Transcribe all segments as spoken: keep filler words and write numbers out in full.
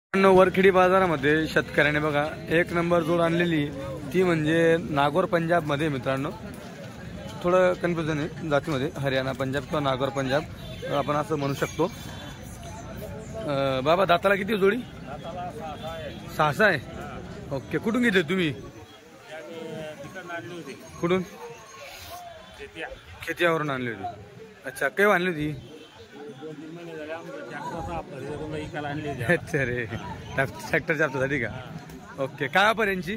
वरखेडी बाजारामध्ये शेतकऱ्याने बघा एक नंबर जोड आणलेली, ती म्हणजे नागौर पंजाब मध्ये मित्रांनो. थोडं कन्फ्युजन आहे जातीमध्ये, हरियाणा पंजाब किंवा नागौर पंजाब आपण असं म्हणू शकतो. बाबा दाताला किती जोडी? सहा सहा आहे. ओके, कुठून घेतले तुम्ही? कुठून? खेतियावरून आणली होती. अच्छा, काय आणली होती? अच्छा रे, ट्रॅक्टरच्या हप्त्यासाठी का? ओके, काय ऑफर यांची?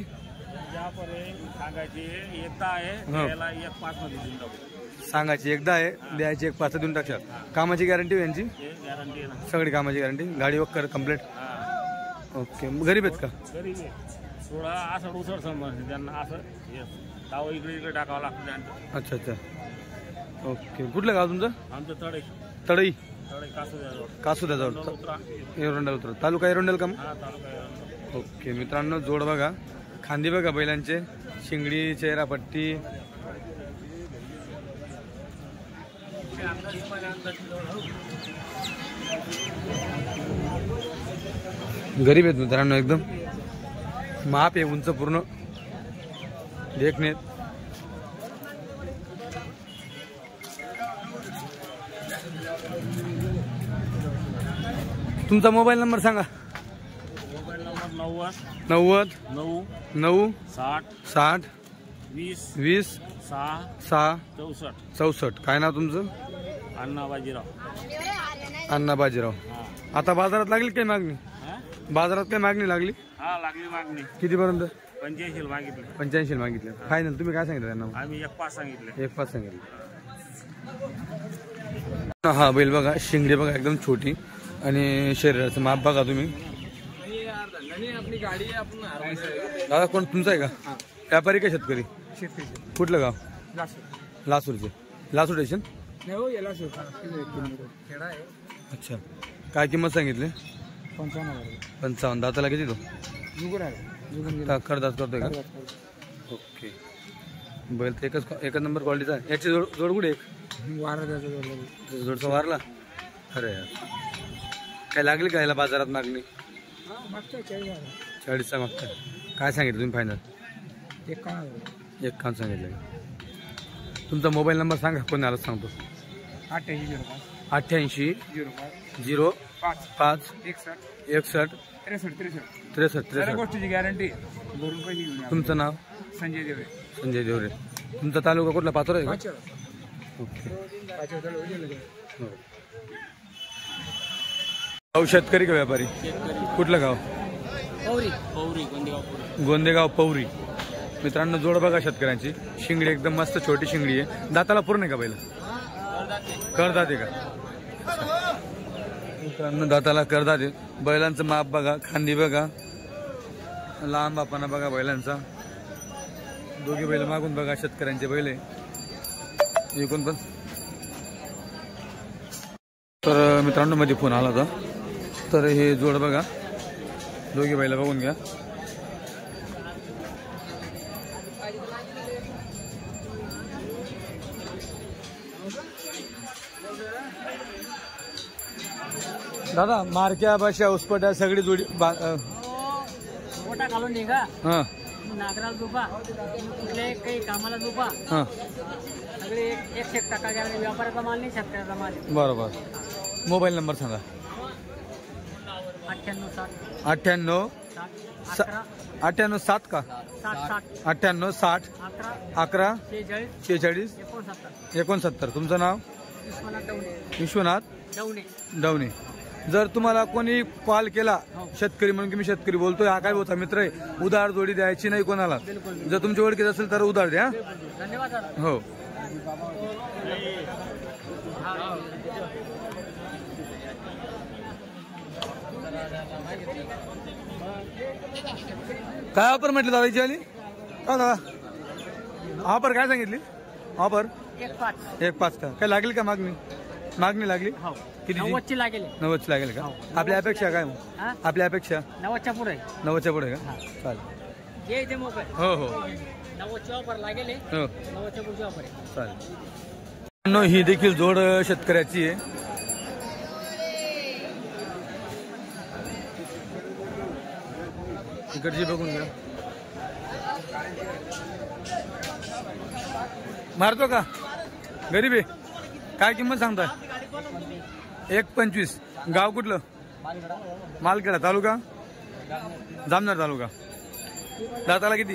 सांगायची एकदा आहे, द्यायची एक पाच देऊन टाकशाल. कामाची गॅरंटी यांची? सगळी कामाची गॅरंटी, गाडी वगैरे कम्प्लीट. ओके, गरीब आहेत का? थोडा असं उसळ समज त्यांना असं दावा इकडे इकडे टाकावं लागतं. अच्छा अच्छा, ओके. कुठलं गाव तुमचं? आमचं तळई. तळई कासुद्याजवळ. कासुद्याजवळ एरंडल उतर, तालुका एरंडल का? ओके मित्रांनो, जोड बघा, खांदी बघा बैलांचे, शिंगडी, चेहरा पट्टी. गरीब आहेत मित्रांनो, एकदम माप आहे, उंच पूर्ण देखणे. तुमचा मोबाईल नंबर सांगा. मोबाईल नंबर नव्वद नव्वद नऊ नऊ साठ साठ वीस वीस सहा सहा चौसष्ट चौसष्ट. काय नाव तुमचं? अण्णा बाजीराव. अण्णा बाजीराव. आता बाजारात लागली काय मागणी? बाजारात काय मागणी लागली? हा, लागली मागणी. कितीपर्यंत? पंच्याऐंशी मागितले. पंच्याऐंशी मागितले. फायनल तुम्ही काय सांगितलं त्यांना? आम्ही एक पाच सांगितले. एक पाच सांगितले. हा बैल बघा, शिंगडी बघा एकदम छोटी, आणि शरीराचं माप बघा तुम्ही. दादा कोण तुमचा आहे का? व्यापारी का शेतकरी? कुठलं गाव? लासूरचे. लासूर स्टेशन. अच्छा, काय किंमत सांगितली? पंचावन्न. दाताला किती तो? करदात करतोय का? ओके, बैल तर एकच एकच नंबर क्वालिटीचा आहे. याची जोड जोड कुठे? एक जोडचा वारला. अरे यार, काय लागली का याला बाजारात मागणी? चाळीसचा मागता. काय सांगितलं तुम्ही फायनल? एक कान सांगितलं. तुमचा मोबाईल नंबर सांगा, कोणी आला सांगतो. अठ्ठ्याऐंशी झिरो पाच एकसष्ट एकसष्ट त्रेसष्ट त्रेसष्ट त्रेसष्ट त्रेसष्ट. गोष्टीची गॅरंटी. तुमचं नाव? संजय देवरे. संजय देवरे. तुमचा तालुका कुठला? पाचोरा आहे का? ओके. गाव शेतकरी का व्यापारी? कुठलं गाव? पौरी. पौरी गोंदेगाव. गोंदेगाव पौरी. मित्रांनो, जोड बघा शेतकऱ्यांची. शिंगडी एकदम मस्त छोटी शिंगडी आहे. दाताला पूर्ण आहे का बैल? करदाते का? मित्रांनो, दाताला करदाते. बैलांचं माप बघा, खांदी बघा, लांब बापाना बघा बैलांचा. दोघी बैल मागून बघा, शेतकऱ्यांचे बैल आहे एकूण पण. तर मित्रांनो, मध्ये फोन आला होता, तर हे जोड बघा, दोघी बैल बघून घ्या. दादा मारक्या भाषा उसपट्या सगळी जोडी मोठा घालून निघा. हा, नागराला झोपा, कुठले काही कामाला झोपा. हा, सगळे एक एक टाका घ्या. व्यापाराचा माल नाही, शेतकऱ्याचा माल. बरोबर. मोबाईल नंबर सांगा. अठ्ठ्याण्णव साठ अठ्ठ्याण्णव अकरा अठ्ठ्याण्णव सात का? साठ साठ अठ्ठ्याण्णव साठ अकरा अकरा शेहेचाळीस शेहेचाळीस एकोणसत्तर एकोणसत्तर. तुमचं नाव? विश्वनाथ डवणे. विश्वनाथ डवणे. डवणे. जर तुम्हाला कोणी कॉल केला शेतकरी म्हणून की मी शेतकरी बोलतोय, हा काय बोलता मित्र आहे, उधार जोडी द्यायची नाही कोणाला. जर तुमची ओळखीत असेल तर उधार द्या. धन्यवाद. हो. काय ऑफर म्हटली दादाची आली का? दादा ऑफर काय सांगितली? ऑफर एक पाच. एक पाच का? काय लागेल का मागणी? मागणी लागली किती? नव्वदची लागेल. नव्वदची लागेल का? आपल्या अपेक्षा काय मग? आपल्या अपेक्षा नव्वदच्या पुढे. नव्वदच्या पुढे का? चालेल. जे ते मोबाईल. हो हो, नव्वदची ऑफर लागेल. हो, नव्वदच्या पुढची ऑफर आहे. चालेल. ही देखील जोड शेतकऱ्याची आहे. इकडची बघून घ्या. मारतो का गरीब आहे? काय किंमत सांगताय? एक पंचवीस. गाव कुठलं? मालखेडा तालुका जामनेर तालुका. दाताला किती?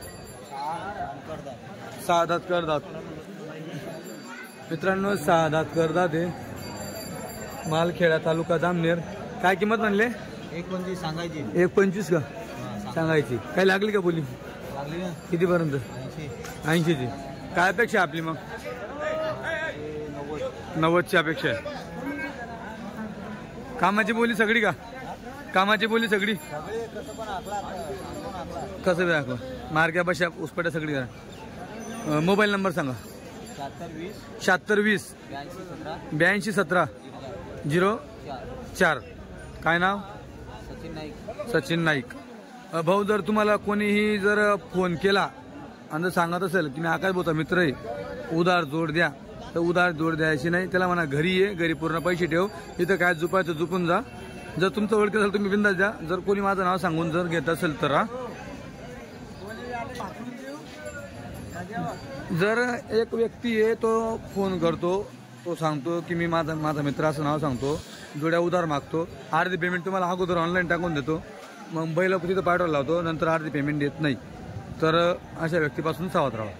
सहा दात करदात मित्रांनो, सहा दात करदात आहे. मालखेडा तालुका जामनेर. काय किंमत म्हणले? एक पंचवीस सांगायची. एक पंचवीस का सांगायची? काय लागली का बोली? लागली ना. कितीपर्यंत? ऐंशीची. काय अपेक्षा आपली मग? नव्वदची अपेक्षा आहे. कामाची बोली सगळी का? कामाची बोली सगळी कसं दाखवा? मार्ग्या बशा उसपट्या सगळी करा. मोबाईल नंबर सांगा. शहात्तर वीस ब्याऐंशी सतरा झिरो चार. काय नाव? सचिन नाईक. भाऊ, जर तुम्हाला कोणीही जर फोन केला आणि जर सांगत असेल की मी आकाश भाऊचा मित्र आहे, उधार जोड द्या, तर उधार जोड द्यायची नाही. त्याला म्हणा घरी ये, घरी पूर्ण पैसे ठेव, इथं काय झुपायचं झुपून जा. जर तुमचं ओळख असेल तुम्ही बिंदास द्या. जर कोणी माझं नाव सांगून जर घेत असेल तर हा. जर एक व्यक्ती आहे तो फोन करतो, तो सांगतो की मी माझा माझा मित्र असं नाव सांगतो, जोड्या उधार मागतो, अर्धी पेमेंट तुम्हाला अगोदर ऑनलाईन टाकून देतो, मग बैल तिथं पाठवायला लावतो, नंतर अर्धी पेमेंट देत नाही, तर अशा व्यक्तीपासून सावध राहा.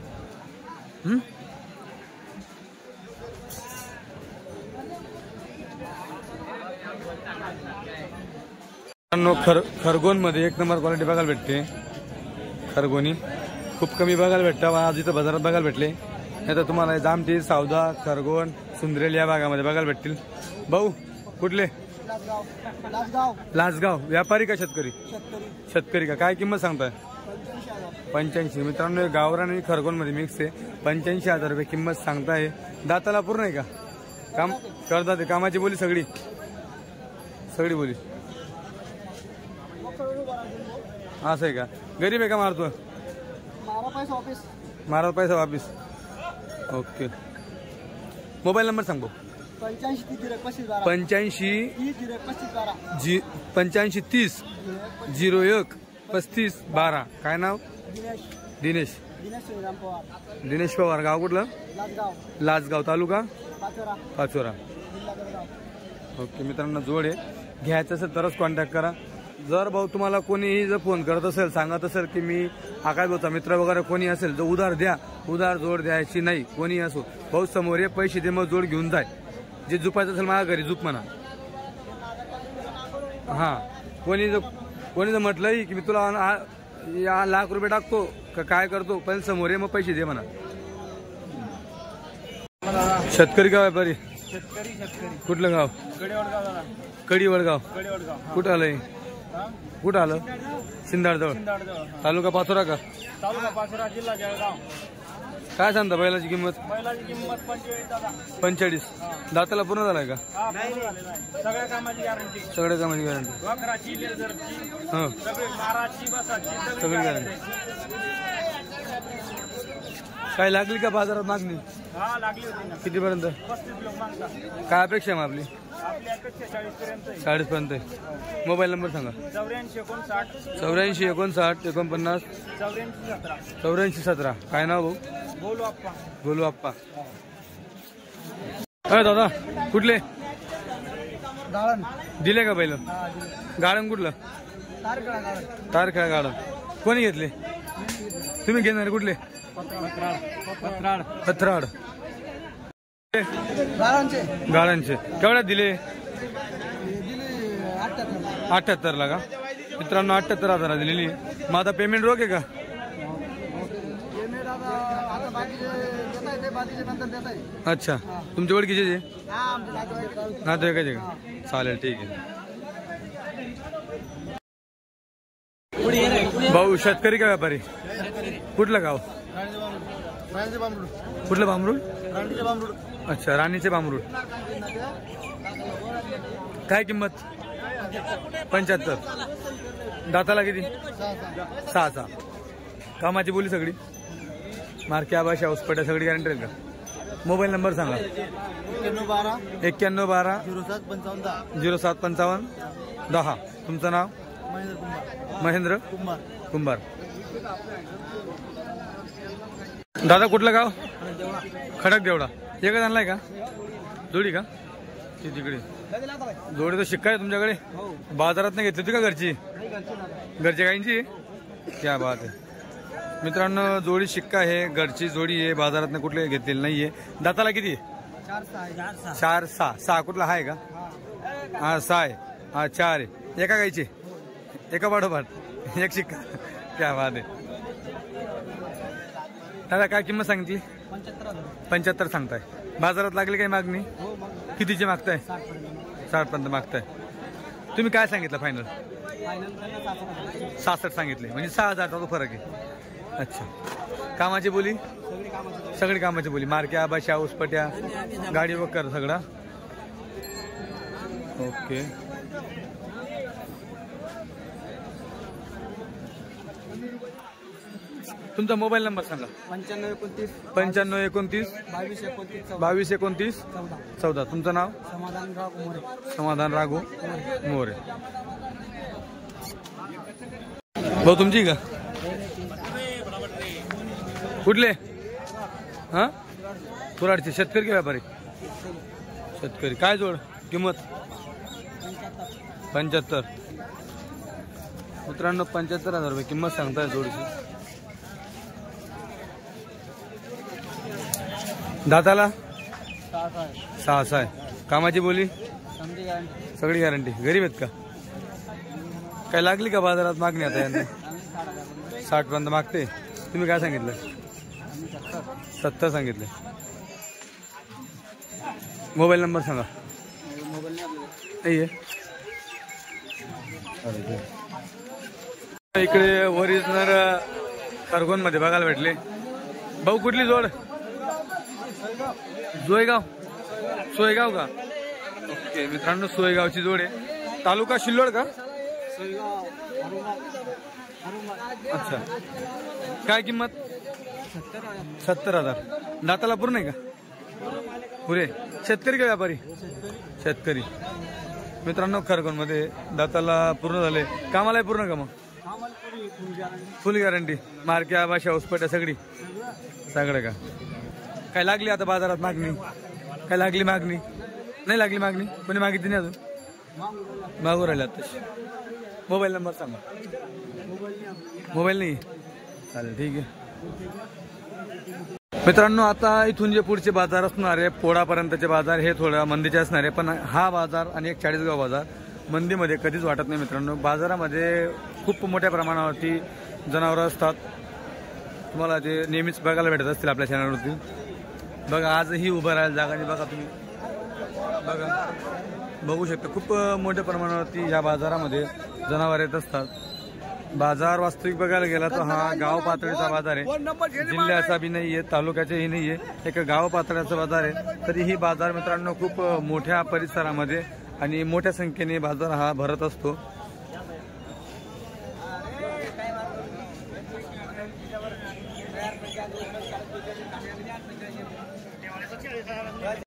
खर खरगोनमध्ये एक नंबर क्वालिटी बघायला भेटते. खरगोनी खूप कमी बघायला भेटतं. आज इथं बाजारात बघायला भेटले. नाही तर तुम्हाला जामठी, सावदा, खरगोन, सुंदरेल या भागामध्ये बघायला भेटतील. भाऊ कुठले? लासगाव. व्यापारी का शेतकरी? शेतकरी का. काय किंमत सांगताय? पंच्याऐंशी. मित्रांनो, गावरान आणि खरगोनमध्ये मिक्स आहे. पंच्याऐंशी हजार रुपये किंमत सांगताय. दाताला पूर्ण आहे का? काम करतात. कामाची बोली सगळी सगळी बोली असं आहे का? गरीब आहे का? मारतो मारा पैसा वापिस. ओके. मोबाईल नंबर सांग भाऊ. पंच्याऐंशी जी पंच्याऐंशी तीस झिरो एक पस्तीस बारा. काय नाव? दिनेश. दिनेश पवार. गाव कुठलं? लासगाव तालुका पाचोरा. ओके. मित्रांनो, जोड आहे. घ्यायचं असेल तरच कॉन्टॅक्ट करा. जर भाऊ तुम्हाला कोणीही जर फोन करत असेल, सांगत असेल की मी आकाश भाऊचा मित्र वगैरे कोणी असेल, तर उधार द्या, उधार जोड द्यायची नाही. कोणी असो, भाऊ समोर ये, पैसे दे, मग जोड घेऊन जाय. जे झुपायचं असेल माझ्या घरी झुप म्हणा. हां, कोणी जर कोणी जर म्हटलंही की मी तुला या लाख रुपये टाकतो का काय करतो, पण समोर ये, मग पैसे दे म्हणा. शेतकरी का व्यापारी? शेतकरी. शेतकरी. कुठलं गाव? कडी कडी वडगाव. वडगाव. कुठं आलंय? कुठं आलं? शिंदाडजवळ. तालुका पाचोरा का? तालुका पाचोरा, जिल्हा जळगाव. काय सांगता बैलाची किंमत? बैलाची किंमत पंचेचाळीस. पंचेचाळीस. दाताला पूर्ण झालाय का? सगळ्या कामाची गॅरंटी. सगळ्या कामाची गॅरंटी. वखराची, लेझरची, हो, सगळी माराची, बसाची, सगळी गॅरंटी. काय लागली का बाजारात मागणी? हा, लागली होती ना. कितीपर्यंत? पस्तीस लोक मागता. काय अपेक्षा आहे मग आपली? आपली अपेक्षा चाळीस पर्यंत. चाळीस पर्यंत आहे. मोबाईल नंबर सांगा. चौऱ्याऐंशी एकोणसाठ चौऱ्याऐंशी एकोणसाठ एकोणपन्नास चौऱ्याऐंशी सतरा. चौऱ्याऐंशी सतरा. काय नाव भाऊ? बोलू आप्पा. बोलू आप्पा. अरे दादा, कुठले? गाळण. दिले का बैल? गार्डन कुठलं? तारखेळा गार्डन. कोणी घेतले? तुम्ही घेणार? कुठले? पत्राड. गाळांचे. केवढ्यात दिले? अठ्ठ्याहत्तर ला का? मित्रांनो, अठ्ठ्याहत्तर हजार दिलेली. मग आता पेमेंट रोख आहे का? अच्छा, तुमच्या ओळखीचे जे नातेवाईकाचे का? चालेल, ठीक आहे. भाऊ शेतकरी का व्यापारी? कुठलं गाव? कुठलं? बांबरूड. अच्छा, राणीचे बांबरूड. काय किंमत? पंच्याहत्तर. दाताला किती? सहा सहा. कामाची बोली सगळी मार्क्या भाषा उसपट्या सगळी गॅरंटी राहील का? मोबाईल नंबर सांगा. एक्क्याण्णव बारा झिरो सात पंचावन्न झिरो सात पंचावन्न दहा. तुमचं नाव? महेंद्र कुंभार. दादा कुठलं गाव? खडक देवडा. एकच आणलाय का? जोडी का ती तिकडे? जोडी तर शिक्का आहे तुमच्याकडे. बाजारात नाही घेतली होती का? घरची घरच्या गाईंची. क्या बात आहे मित्रांनो, जोडी शिक्का आहे, घरची जोडी आहे, बाजारात कुठले घेतलेली नाहीये. दाताला किती? चार सहा. सहा कुठला आहे का? हा सहा आहे. हा चार आहे. एका गाईचे एका पाठोपाठ एक शिक्का. क्या बात आहे. दादा काय किंमत सांगितली? पंच्याहत्तर सांगताय. बाजारात लागली काही मागणी? कितीची मागताय? साठ पर्यंत मागताय. तुम्ही काय सांगितलं फायनल? सहासष्ट सांगितले, म्हणजे सहा हजारचा फरक आहे. अच्छा. कामाची बोली? सगळी कामाची बोली. मार्क्या बशा उसपट्या गाडी वगैरे सगळा. ओके. तुमचा मोबाईल नंबर सांगा. पंच्याण्णव एकोणतीस पंच्याण्णव एकोणतीस बावीस एकोणतीस बावीस एकोणतीस चौदा. चौदा. तुमचं नाव? समाधान मोरे. समाधान राघू मोरे. भाऊ तुमची का? कुठले? हा कुराडचे. शेतकरी की व्यापारी? शेतकरी. काय जोड किंमत? पंच्याहत्तर. मित्रांनो पंच्याहत्तर हजार रुपये किंमत सांगताय जोडीची. दाताला सहा सहा आहे. कामाची बोली? सगळी गॅरंटी. गरीब आहेत का? काय लागली का बाजारात मागणी आता यांना? साठ पर्यंत मागते. तुम्ही काय सांगितलं? सत्तर सांगितले. मोबाईल नंबर सांगा. नाही आहे. इकडे ओरिजिनल खरगोन मध्ये बघायला भेटले. भाऊ कुठली जोड? सोयगाव. सोयगाव का? ओके मित्रांनो, सोयगावची जोड आहे. तालुका शिल्लोड का? अच्छा. काय किंमत? सत्तर हजार. दाताला पूर्ण आहे का? पुरे. शेतकरी का व्यापारी? शेतकरी. मित्रांनो खरगोन मध्ये दाताला पूर्ण झाले. कामाला पूर्ण का? मग फुल गॅरंटी. मार्क्या भाषा उसपट्या सगळी सगळं का? काय लागली आता बाजारात मागणी? काय लागली मागणी? नाही लागली मागणी. कोणी मागितली नाही अजून? मागू राहिला तशी. मोबाईल नंबर सांगा. मोबाईल नाही? चालेल ठीक आहे. मित्रांनो आता इथून जे पुढचे बाजार असणार आहे पोळापर्यंतचे बाजार हे थोडं मंदीचे असणार आहे. पण हा बाजार आणि एक चाळीसगाव बाजार मंदीमध्ये कधीच वाटत नाही. मित्रांनो बाजारामध्ये खूप मोठ्या प्रमाणावरती जनावरं असतात. तुम्हाला ते नेहमीच बघायला भेटत असतील आपल्या चॅनलवरती. बघा आजही उभं राहायला जागा नाही. बघा तुम्ही बघा बघू शकता खूप मोठ्या प्रमाणावरती ह्या बाजारामध्ये जनावर येत असतात. बाजार वास्तविक बघायला गेला तर हा गाव पातळीचा बाजार आहे. जिल्ह्याचा बी नाहीये, तालुक्याचाही नाहीये, एक गाव पातळीचा बाजार आहे. तरी ही बाजार मित्रांनो खूप मोठ्या परिसरामध्ये आणि मोठ्या संख्येने बाजार हा भरत असतो.